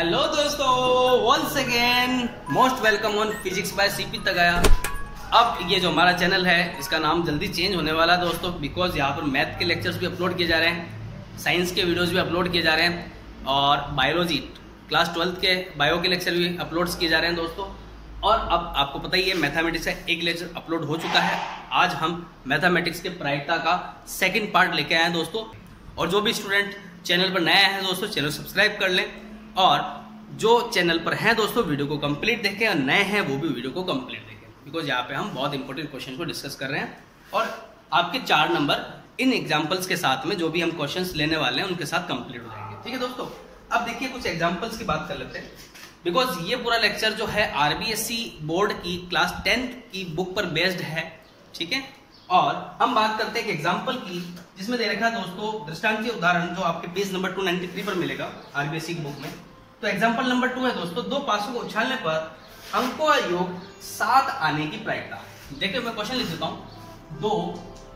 Hello दोस्तों, once again most welcome on physics by C P Tagaya. अब ये जो हमारा चैनल है इसका नाम जल्दी चेंज होने वाला है दोस्तों, बिकॉज यहाँ पर मैथ के लेक्चर्स भी अपलोड किए जा रहे हैं, साइंस के वीडियोस भी अपलोड किए जा रहे हैं और बायोलॉजी क्लास 12 के बायो के लेक्चर भी अपलोड्स किए जा रहे हैं दोस्तों। और अब आपको पता ही है मैथमेटिक्स का एक लेक्चर अपलोड हो चुका है। आज हम मैथमेटिक्स के प्रायिकता का सेकेंड पार्ट लेके आए हैं दोस्तों। और जो भी स्टूडेंट चैनल पर नया है दोस्तों, चैनल सब्सक्राइब कर लें, और जो चैनल पर हैं दोस्तों वीडियो को कंप्लीट देखें, और नए हैं वो भी वीडियो को कंप्लीट देखें, बिकॉज यहाँ पे हम बहुत इंपॉर्टेंट क्वेश्चन को डिस्कस कर रहे हैं और आपके 4 नंबर इन एग्जाम्पल्स के साथ में जो भी हम क्वेश्चंस लेने वाले हैं उनके साथ कंप्लीट हो जाएंगे। ठीक है दोस्तों, अब देखिए कुछ एग्जाम्पल्स की बात कर लेते हैं, बिकॉज ये पूरा लेक्चर जो है आरबीएसई बोर्ड की क्लास 10th की बुक पर बेस्ड है। ठीक है, और हम बात करते हैं एक एग्जाम्पल की जिसमें दे रखा है दोस्तों दृष्टांतीय उदाहरण, जो आपके पेज नंबर 293 पर मिलेगा आरबीएसई की बुक में। तो एग्जाम्पल नंबर 2 है दोस्तों, 2 पासों को उछालने पर अंकों का योग 7 आने की प्रायिकता। देखिए मैं क्वेश्चन लिख देता हूं, 2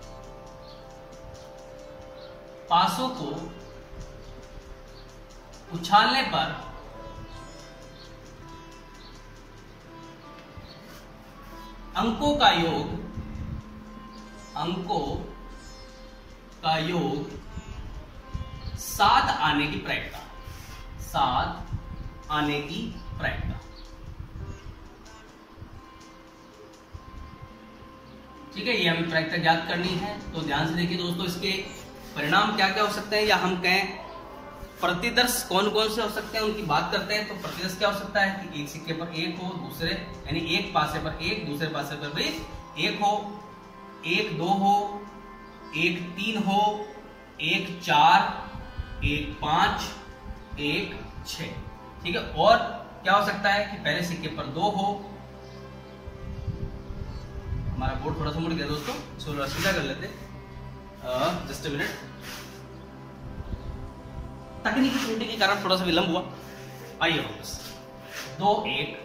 पासों को उछालने पर अंकों का योग 7 आने की प्रायिकता, 7 आने की प्रायिकता। ठीक है, ये हमें प्रायिकता ज्ञात करनी है। तो ध्यान से देखिए दोस्तों, इसके परिणाम क्या क्या हो सकते हैं, या हम कहें प्रतिदर्श कौन कौन से हो सकते हैं उनकी बात करते हैं। तो प्रतिदर्श क्या हो सकता है कि एक सिक्के पर 1 हो, दूसरे यानी एक पासे पर 1, दूसरे पासे पर भी 1 हो, 1 2 हो, 1 3 हो, 1 4, 1 5, 1 6। ठीक है, और क्या हो सकता है कि पहले सिक्के पर 2 हो। हमारा बोर्ड थोड़ा सा मुड़ गया दोस्तों, इसको सीधा कर लेते, जस्ट अ मिनट, तकनीकी त्रुटि के कारण थोड़ा सा विलंब हुआ। आइए वापस, 2 1,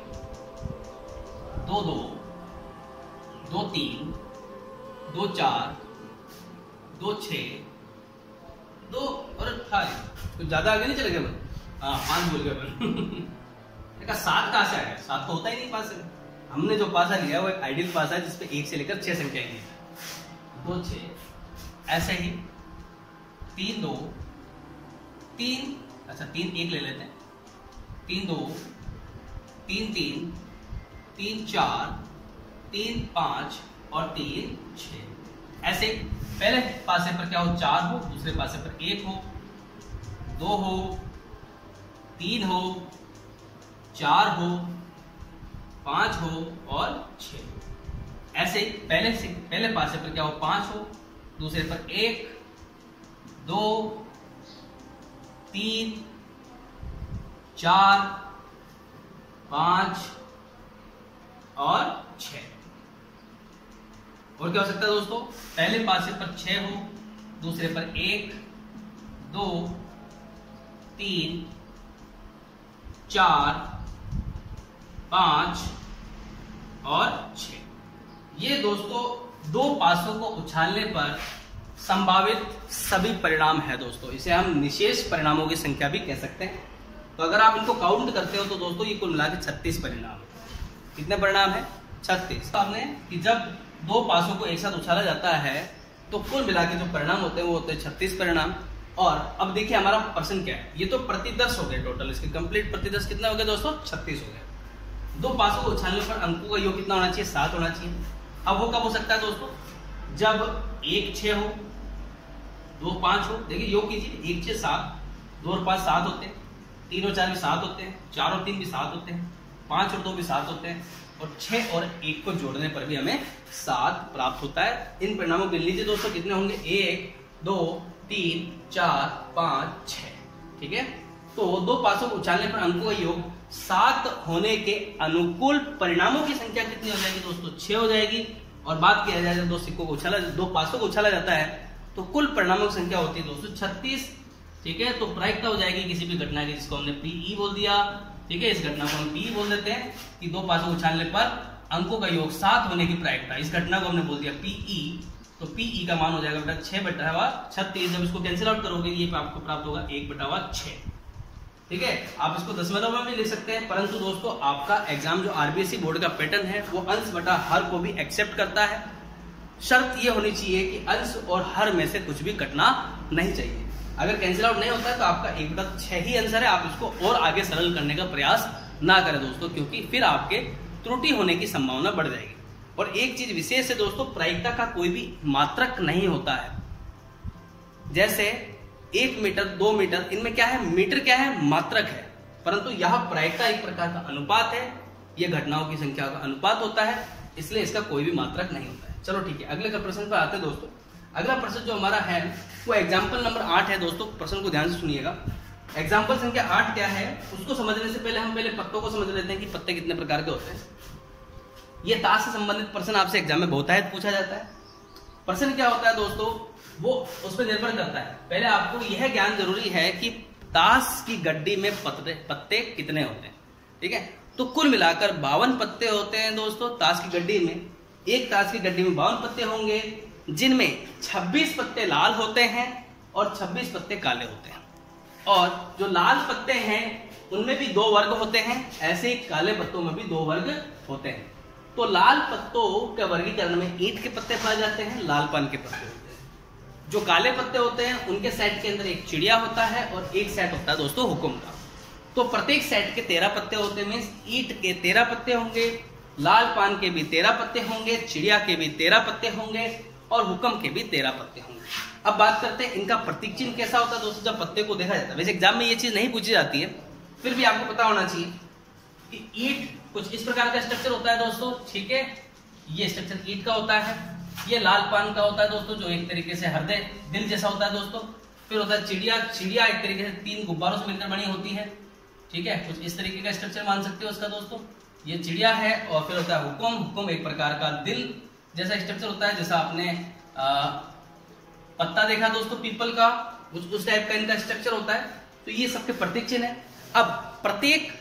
2 2, 2 3, 2 4, 2 6, 2 और 5, कुछ ज्यादा आगे नहीं चले गए, 5 बोल गए। देखा 7 कहां से आया, 7 तो होता ही नहीं पास में। हमने जो पासा लिया वो एक आइडियल पासा है जिसपे 1 से लेकर 6 संख्या है, 2 6। ऐसे ही 3 2 3, अच्छा 3 1 ले लेते हैं, 3 2, 3 3, 3 4, 3 5 और 3 6। ऐसे पहले पासे पर क्या हो, 4 हो, दूसरे पासे पर 1 हो, 2 हो, 3 हो, 4 हो, 5 हो और 6। ऐसे पहले पासे पर क्या हो, 5 हो, दूसरे पर 1, 2, 3, 4, 5 और 6। और क्या हो सकता है दोस्तों, पहले पासे पर 6 हो, दूसरे पर 1, 2, 3, 4, 5 और 6। ये दोस्तों 2 पासों को उछालने पर संभावित सभी परिणाम है दोस्तों। इसे हम निशेष परिणामों की संख्या भी कह सकते हैं। तो अगर आप इनको काउंट करते हो तो दोस्तों ये कुल मिला के 36 परिणाम। कितने परिणाम है, 36। हमने कि जब 2 पासों को एक साथ उछाला जाता है तो कुल मिला के जो परिणाम होते हैं वो होते हैं 36 परिणाम। और अब देखिए हमारा प्रश्न क्या है, ये तो प्रतिदर्श हो गए टोटल, इसके कंप्लीट प्रतिदर्श कितना हो गया दोस्तों, 36 हो गए। 2 पासों को उछालने पर अंकों का योग कितना होना चाहिए, 7 होना चाहिए। अब वो कब हो सकता है दोस्तों, जब 1 6 हो, 2 5 हो। देखिए योग कीजिए, 1 6 7, 2 और 5 7 होते हैं, 3 और 4 भी 7 होते हैं, 4 और 3 भी 7 होते हैं, 5 और 2 भी 7 होते हैं, और 6 और 1 को जोड़ने पर भी हमें 7 प्राप्त होता है। इन परिणामों के लीजिए दोस्तों कितने होंगे, 1 2 3 4 5 6। ठीक है, तो 2 पासों को उछालने पर अंकों का योग 7 होने के अनुकूल परिणामों की संख्या कितनी हो जाएगी दोस्तों, 6 हो जाएगी। और बात किया जाए 2 सिक्कों को उछाला, 2 पासों को उछाला जाता है तो कुल परिणामों की संख्या होती है दोस्तों 36। ठीक है, तो प्रायिकता हो जाएगी किसी भी घटना की, जिसको हमने पीई बोल दिया। ठीक है, इस घटना को हम पीई बोल देते हैं कि 2 पासों को उछालने पर अंकों का योग 7 होने की प्रायिकता, इस घटना को हमने बोल दिया पीई। तो पीई का मान हो जाएगा बेटा 6/36। जब इसको कैंसिल आउट करोगे ये आपको प्राप्त होगा 1/6। ठीक है, आप इसको दशमलव में भी लिख सकते हैं, परंतु दोस्तों आपका एग्जाम जो आरबीएसई बोर्ड का पैटर्न है वो अंश बटा हर को भी एक्सेप्ट करता है। शर्त ये होनी चाहिए कि अंश और हर में से कुछ भी कटना नहीं चाहिए। अगर कैंसिल आउट नहीं होता है तो आपका 1/6 ही आंसर है। आप इसको और आगे सरल करने का प्रयास ना करें दोस्तों, क्योंकि फिर आपके त्रुटि होने की संभावना बढ़ जाएगी। और एक चीज विशेष है दोस्तों, प्रायिकता का कोई भी मात्रक नहीं होता है। जैसे 1 मीटर 2 मीटर, इनमें क्या है, मीटर क्या है, मात्रक है, परंतु यह प्रायिकता एक प्रकार का अनुपात है, यह घटनाओं की संख्या का अनुपात होता है, इसलिए इसका कोई भी मात्रक नहीं होता है। चलो ठीक है, अगले प्रश्न पर आते हैं दोस्तों। अगला प्रश्न जो हमारा है वो एग्जाम्पल नंबर 8 है दोस्तों। प्रश्न को ध्यान से सुनिएगा। एग्जाम्पल संख्या 8 क्या है उसको समझने से पहले हम पत्तों को समझ लेते हैं कि पत्ते कितने प्रकार के होते हैं। ये ताश से संबंधित प्रश्न आपसे एग्जाम में बहुत पूछा जाता है। प्रश्न क्या होता है दोस्तों, वो उस पर निर्भर करता है। पहले आपको यह ज्ञान जरूरी है कि ताश की गड्डी में पत्ते कितने होते हैं। ठीक है, तो कुल मिलाकर 52 पत्ते होते हैं दोस्तों ताश की गड्डी में। एक ताश की गड्डी में 52 पत्ते होंगे, जिनमें 26 पत्ते लाल होते हैं और 26 पत्ते काले होते हैं। और जो लाल पत्ते हैं उनमें भी 2 वर्ग होते हैं, ऐसे ही काले पत्तों में भी 2 वर्ग होते हैं। तो लाल पत्तों के वर्गीकरण में ईंट के पत्ते पाए जाते हैं, लाल पान के पत्ते होते हैं। जो काले पत्ते होते हैं उनके सेट के अंदर एक चिड़िया होता है और एक सेट होता है दोस्तों हुक्म का। तो प्रत्येक सेट के 13 पत्ते होते हैं। ईंट के 13 पत्ते होंगे, लाल पान के भी 13 पत्ते होंगे, चिड़िया के भी 13 पत्ते होंगे और हुक्म के भी 13 पत्ते होंगे। अब बात करते हैं इनका प्रतीक चिन्ह कैसा होता है दोस्तों जब पत्ते को देखा जाता है। वैसे एग्जाम में ये चीज नहीं पूछी जाती है, फिर भी आपको पता होना चाहिए कि ईंट कुछ इस प्रकार का स्ट्रक्चर होता है दोस्तों। ठीक है, ये स्ट्रक्चर ईंट का होता है। ये लाल पान का होता है दोस्तों, जो एक तरीके से हृदय दिल जैसा होता है दोस्तों। फिर होता है चिड़िया। चिड़िया एक तरीके से 3 गुब्बारों से मिलकर बनी होती है। ठीक है, कुछ इस तरीके का स्ट्रक्चर मान सकते हो उसका दोस्तों। ये चिड़िया है। और फिर होता है हुक्म। हुक्म एक प्रकार का दिल जैसा स्ट्रक्चर होता है, जैसा आपने पत्ता देखा दोस्तों पीपल का, उस टाइप का इनका स्ट्रक्चर होता है। तो ये सबके प्रतीक चिन्ह है। अब प्रत्येक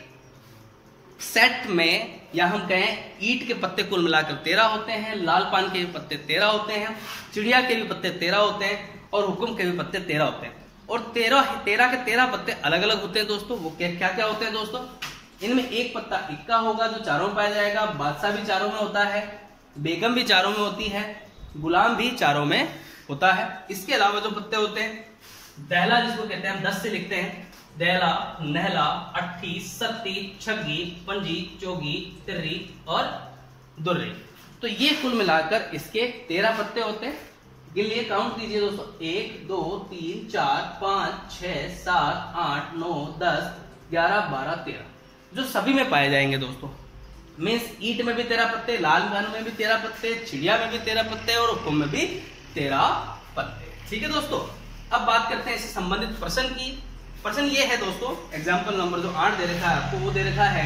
सेट में, या हम कहें ईंट के पत्ते कुल मिलाकर 13 होते हैं, लाल पान के भी पत्ते 13 होते हैं, चिड़िया के भी पत्ते 13 होते हैं और हुक्म के भी पत्ते 13 होते हैं। और 13 के 13 पत्ते अलग अलग होते हैं दोस्तों। वो क्या क्या होते हैं दोस्तों, इनमें एक पत्ता इक्का होगा जो चारों में पाया जाएगा, बादशाह भी चारों में होता है, बेगम भी चारों में होती है, गुलाम भी चारों में होता है। इसके अलावा जो पत्ते होते हैं, दहला जिसको कहते हैं हम 10 से लिखते हैं, दहला, नहला, अट्ठी, सत्ती, छग्गी, पंजी, चौगी, तिर्री और दुर्री। तो ये कुल मिलाकर इसके 13 पत्ते होते हैं। गिलिए काउंट कीजिए दोस्तों, 1 2 3 4 5 6 7 8 9 10 11 12 13, जो सभी में पाए जाएंगे दोस्तों। मीन्स ईंट में भी 13 पत्ते, लाल पान में भी 13 पत्ते, चिड़िया में भी 13 पत्ते और हुक्म में भी 13 पत्ते। ठीक है दोस्तों, अब बात करते हैं इससे संबंधित प्रश्न की। प्रश्न ये है दोस्तों, एग्जाम्पल नंबर जो 8 दे रखा है आपको, वो दे रखा है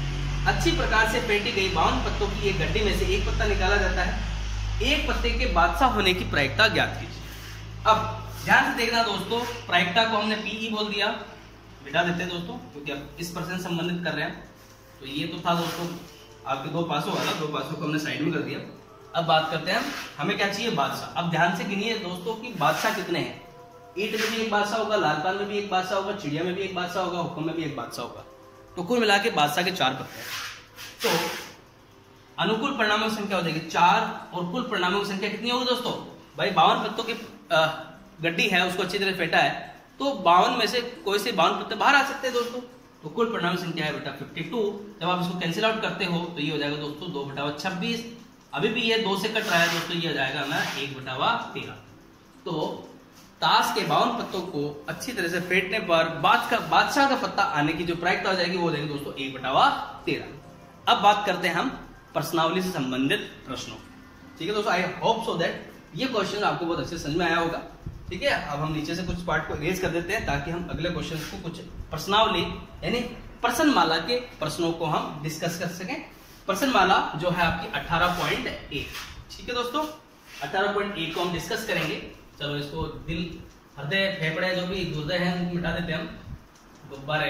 अच्छी प्रकार से पेटी गई 52 पत्तों की एक गड्डी में से एक पत्ता निकाला जाता है। एक पत्ते के बादशाह होने की प्रायिकता ज्ञात कीजिए। अब ध्यान से देखना दोस्तों, प्रायिकता को हमने पीई बोल दिया, मिटा देते हैं दोस्तों क्योंकि अब इस प्रश्न से संबंधित कर रहे हैं। तो ये तो था दोस्तों आपके 2 पासों वाला, 2 पासों को हमने साइड में कर दिया। अब बात करते हैं हमें क्या चाहिए, बादशाह। अब ध्यान से गिनिए दोस्तों कि बादशाह कितने हैं। ईंट में भी एक बादशाह होगा, लाल पान में भी एक बादशाह होगा, चिड़िया में भी एक बादशाह होगा, हुक्म में भी एक बादशाह होगा। तो कुल मिला के बादशाह के 4 पत्ते हैं। तो अनुकूल परिणामों की संख्या हो जाएगी 4 और कुल परिणामों की संख्या कितनी होगी दोस्तों। भाई 52 पत्तों की गड्डी है, उसको अच्छी तरह फेंटा है, तो 52 में से कोई से 52 पत्ते बाहर आ सकते हैं दोस्तों। तो कुल परिणाम की संख्या है बेटा 52। जब आप इसको कैंसिल आउट करते हो तो ये हो जाएगा दोस्तों 2/26। अभी भी ये 2 से कट रहा है दोस्तों, ये हो जाएगा ना 1/13। तो ताश के 52 पत्तों को अच्छी तरह से फेंटने पर बादशाह का पत्ता आने की जो प्रायिकता हो जाएगी वो हो जाएगी दोस्तों 1/13। अब बात करते हैं हम प्रश्नावली से संबंधित प्रश्नों। ठीक है दोस्तों, आई होप सो दैट ये क्वेश्चन आपको बहुत अच्छे समझ में आया होगा। ठीक है, अब हम नीचे से कुछ पार्ट को इरेज कर देते हैं ताकि हम अगले क्वेश्चन को कुछ प्रश्नावली यानी प्रश्नमाला के प्रश्नों को हम डिस्कस कर सकें। प्रश्नमाला जो है आपकी 18.1। ठीक है दोस्तों, 18.1 को हम डिस्कस करेंगे। चलो इसको दिल, हृदय, फेफड़े जो भी गुर्दे हैं उनको मिटा देते हैं हम। गुब्बारे,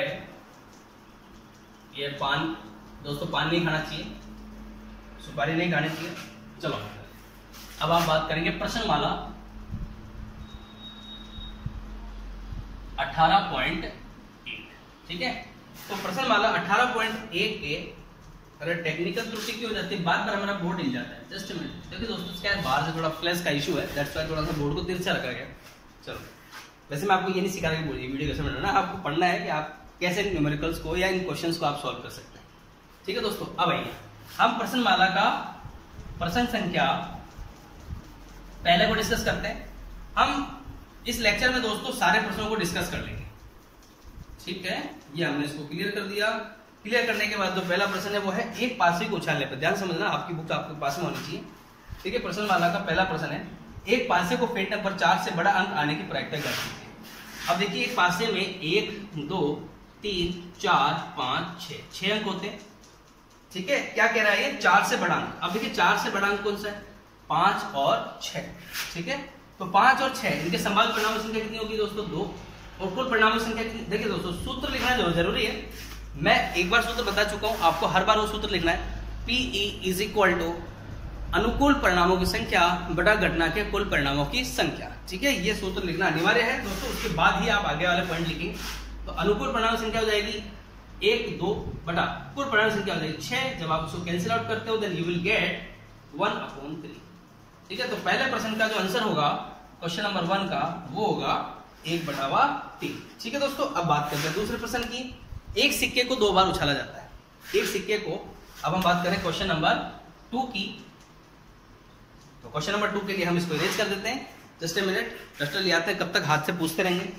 ये पान दोस्तों, पान नहीं खाना चाहिए, सुपारी नहीं खानी चाहिए। चलो अब आप बात करेंगे प्रश्नमाला 18.1। ठीक है, तो प्रश्नमाला 18.1 के अगर टेक्निकल त्रुटि की हो जाती है, बार बार हमारा बोर्ड हिल जाता है। जस्ट मिनट, क्योंकि दोस्तों क्या है, बाहर से थोड़ा फ्लैश का इशू है, दैट्स व्हाई थोड़ा सा बोर्ड को तिरछा रखा गया। चलो, वैसे मैं आपको ये नहीं सिखा रहा कि वीडियो कैसे बनाना, आपको पढ़ना है कि आप कैसे न्यूमेरिकल्स को या इन क्वेश्चंस को आप सॉल्व कर सकते हैं। ठीक है दोस्तों, अब आइए हम प्रश्नमाला का प्रश्न संख्या पहले को डिस्कस करते हैं। हम इस लेक्चर में दोस्तों सारे प्रश्नों को डिस्कस कर लेंगे। ठीक है, ये हमने इसको क्लियर कर दिया। क्लियर करने के बाद जो पहला प्रश्न है वो है एक पासे को उछालने पर। ध्यान समझना, आपकी बुक आपके पास में होनी चाहिए। ठीक है, प्रश्नमाला का पहला प्रश्न है एक पासे को फेट नंबर 4 से बड़ा अंक आने की प्रायिकता क्या है। अब देखिए, एक पासे में 1 2 3 4 5 6 अंक होते हैं। ठीक है, क्या कह रहा है ये, 4 से बड़ा अंक। अब देखिए 4 से बड़ा अंक कौन सा है, 5 और 6। ठीक है, तो 5 और 6 इनके संभावित परिणाम संख्या कितनी होगी दोस्तों, 2। और कुल परिणाम संख्या कितनी, देखिए दोस्तों सूत्र लिखना जो जरूरी है। मैं एक बार सूत्र बता चुका हूं, आपको हर बार वो सूत्र लिखना है। PE इज इक्वल टू अनुकूल परिणामों की संख्या बटा घटना के कुल परिणामों की संख्या। ठीक है, ये सूत्र लिखना अनिवार्य है दोस्तों, उसके बाद ही आप आगे वाले पॉइंट लिखेंगे। तो अनुकूल परिणाम संख्या हो जाएगी 1 2 बटा कुल परिणाम संख्या हो जाएगी 6। जब आप उसको कैंसिल आउट करते हो देन यू विल गेट 1/3। ठीक है, तो पहले प्रश्न का जो आंसर होगा क्वेश्चन नंबर 1 का, वो होगा 1/3। ठीक है दोस्तों, अब बात करते हैं दूसरे प्रश्न की। एक सिक्के को 2 बार उछाला जाता है। एक सिक्के को, अब हम बात करें क्वेश्चन नंबर 2 की। तो क्वेश्चन नंबर 2 के लिए हम इसको इरेज कर देते हैं। जस्ट ए मिनट, डस्टर ले आते हैं, कब तक हाथ से पूछते रहेंगे।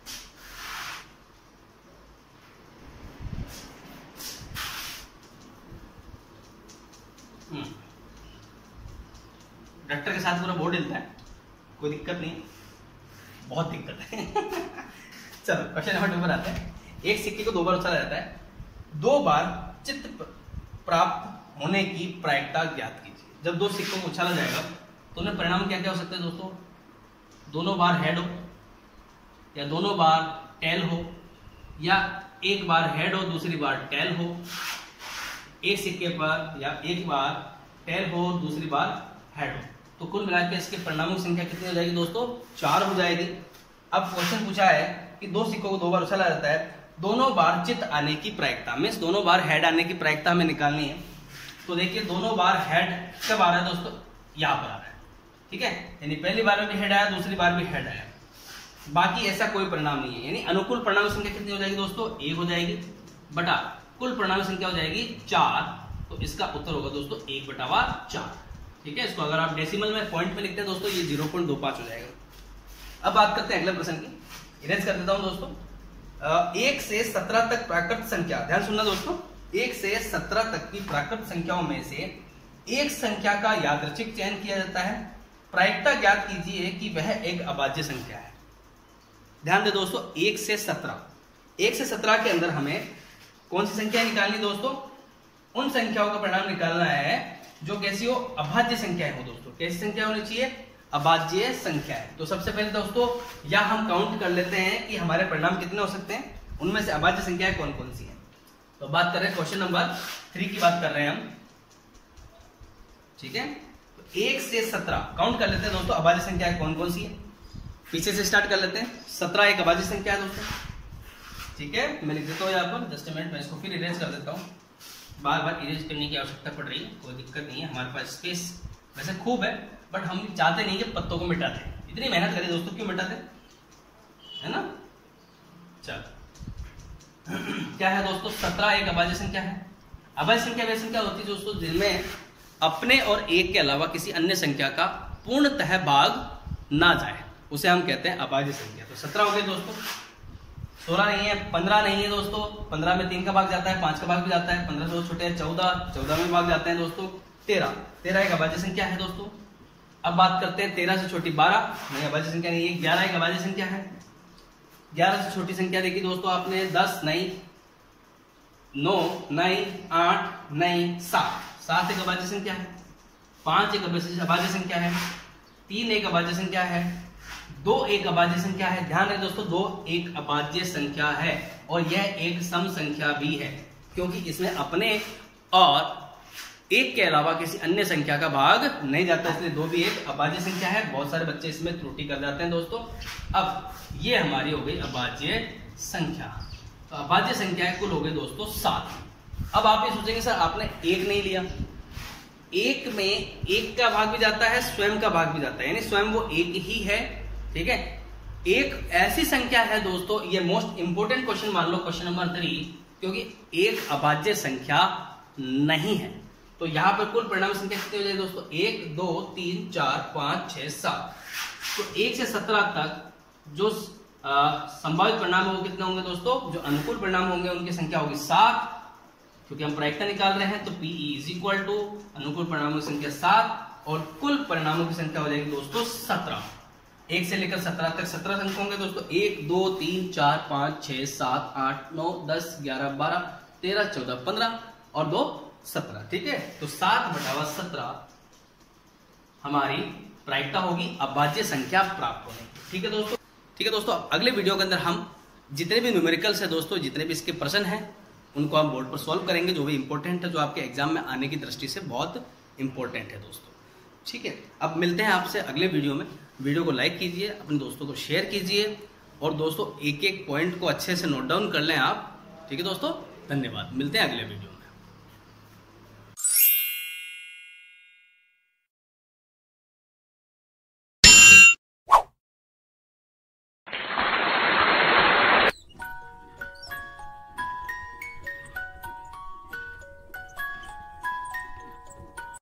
डस्टर के साथ पूरा बोर्ड हिलता है, कोई दिक्कत नहीं, बहुत दिक्कत है। चलो क्वेश्चन नंबर 2 पर आते हैं। एक सिक्के को 2 बार उछाला जाता है, 2 बार चित्त प्राप्त होने की प्रायिकता ज्ञात कीजिए। जब 2 सिक्कों को उछाला जाएगा तो उन्हें परिणाम क्या क्या हो सकते हैं दोस्तों, दोनों बार हेड हो, या दोनों बार टेल हो, या एक बार हेड हो दूसरी बार टेल हो। एक सिक्के पर या एक बार टेल हो दूसरी बार हेड हो, तो कुल मिलाकर इसके परिणामों की संख्या कितनी हो जाएगी दोस्तों, 4 हो जाएगी। अब क्वेश्चन पूछा है कि 2 सिक्कों को 2 बार उछाला जाता है, दोनों बार चित्त आने की प्रायिकता, मीन्स दोनों बार हेड आने की प्रायिकता हमें निकालनी है। तो देखिए दोनों बार हेड कब आ रहा है दोस्तों, यहाँ पर आ रहा है। ठीक है, यानी पहली बार में भी हेड आया, दूसरी बार भी हेड आया, बाकी ऐसा कोई परिणाम नहीं है। यानी अनुकूल परिणाम संख्या कितनी हो जाएगी दोस्तों, 1 हो जाएगी, बटा कुल परिणाम संख्या हो जाएगी 4। तो इसका उत्तर होगा दोस्तों 1/4। ठीक है, इसको अगर आप डेसिमल में पॉइंट में लिखते हैं दोस्तों, ये 0.25 हो जाएगा। अब बात करते हैं अगले प्रश्न की, इरेज कर देता हूं दोस्तों। 1 से 17 तक प्राकृत संख्या, ध्यान सुनना दोस्तों, 1 से 17 तक की प्राकृत संख्याओं में से एक संख्या का यादृच्छिक चयन किया जाता है। प्रायिकता ज्ञात कीजिए कि वह एक अभाज्य संख्या है। ध्यान दे दोस्तों, 1 से 17 के अंदर हमें कौन सी संख्या निकालनी दोस्तों, उन संख्याओं का परिणाम निकालना है जो कैसी हो, अभाज्य संख्याएं हो दोस्तों। कैसी संख्या होनी चाहिए, अभाज्य संख्या है। तो सबसे पहले दोस्तों या हम काउंट कर लेते हैं कि हमारे परिणाम कितने हो सकते हैं, उनमें से अभाज्य संख्याएं कौन कौन सी हैं। तो बात कर रहे हैं क्वेश्चन नंबर 3 की बात कर रहे हैं हम। ठीक है, तो 1 से 17 काउंट कर लेते हैं दोस्तों, अभाज्य संख्याएं कौन कौन सी है। पीछे से स्टार्ट कर लेते हैं। 17 एक अभाज्य संख्या है दोस्तों। ठीक है, मैं लिख देता हूँ यहाँ पर, जस्ट मिनट, मैं इसको फिर इरेज कर देता हूँ। बार बार इरेज करने की आवश्यकता पड़ रही है, कोई दिक्कत नहीं है, हमारे पास स्पेस वैसे खूब है, बट हम चाहते नहीं कि पत्तों को मिटाते। इतनी मेहनत करें दोस्तों, क्यों मिटाते, है ना। चल क्या है दोस्तों, 17 एक अभाज्य संख्या है। अभाज्य संख्या वह संख्या होती है दोस्तों जिनमें अपने और एक के अलावा किसी अन्य संख्या का पूर्णतः भाग ना जाए, उसे हम कहते हैं अभाज्य संख्या। तो 17 हो गए दोस्तों, 16 नहीं है, 15 नहीं है दोस्तों, 15 में 3 का भाग जाता है, 5 का भाग भी जाता है, 15 से छोटे 14 में भाग जाते हैं दोस्तों। 13 एक अभाज्य संख्या है दोस्तों। अब बात करते हैं 13 से छोटी 12, नहीं अभाज्य संख्या नहीं है। 11 एक अभाज्य संख्या है। 11 से छोटी संख्या देखी दोस्तों आपने, 10 नहीं, 9 नहीं, 8 नहीं, 7 एक अभाज्य संख्या है। 5 एक अभाज्य संख्या है। 3 एक अभाज्य संख्या है। 2 एक अभाज्य संख्या है। ध्यान रखें दोस्तों, 2 एक अभाज्य संख्या है और यह एक सम संख्या भी है, क्योंकि इसमें अपने और एक के अलावा किसी अन्य संख्या का भाग नहीं जाता, इसलिए 2 भी एक अभाज्य संख्या है। बहुत सारे बच्चे इसमें त्रुटि कर जाते हैं दोस्तों। अब ये हमारी हो गई अभाज्य संख्या। तो अभाज्य संख्याएं कुल हो गए दोस्तों 7। अब आप ये सोचेंगे सर आपने एक नहीं लिया, एक में एक का भाग भी जाता है, स्वयं का भाग भी जाता है, यानी स्वयं वो एक ही है। ठीक है, एक ऐसी संख्या है दोस्तों, ये मोस्ट इंपोर्टेंट क्वेश्चन मान लो, क्वेश्चन नंबर 3, क्योंकि एक अभाज्य संख्या नहीं है। तो यहां पर कुल परिणाम संख्या कितनी हो जाएगी दोस्तों? 1 2 3 4 5 6 7। तो 1 से 17 तक जो संभावित परिणाम है वो कितने होंगे दोस्तों? जो अनुकूल परिणाम होंगे उनकी संख्या होगी 7, क्योंकि हम प्रायिकता निकाल रहे हैं। तो PE इज इक्वल टू अनुकूल परिणामों की संख्या 7 और कुल परिणामों की संख्या हो जाएगी दोस्तों 17। 1 से लेकर 17 तक 17 अंक होंगे दोस्तों। 1 2 3 4 5 6 7 8 9 10 11 12 13 14 15 और 2 17। ठीक है, तो 7/17 हमारी प्रायिकता होगी अभाज्य संख्या प्राप्त होने की। ठीक है दोस्तों। ठीक है दोस्तों, अगले वीडियो के अंदर हम जितने भी न्यूमेरिकल्स है दोस्तों, जितने भी इसके प्रश्न हैं उनको हम बोर्ड पर सॉल्व करेंगे, जो भी इंपॉर्टेंट है, जो आपके एग्जाम में आने की दृष्टि से बहुत इंपॉर्टेंट है दोस्तों। ठीक है, अब मिलते हैं आपसे अगले वीडियो में। वीडियो को लाइक कीजिए, अपने दोस्तों को शेयर कीजिए और दोस्तों एक एक पॉइंट को अच्छे से नोट डाउन कर लें आप। ठीक है दोस्तों, धन्यवाद। मिलते हैं अगले वीडियो।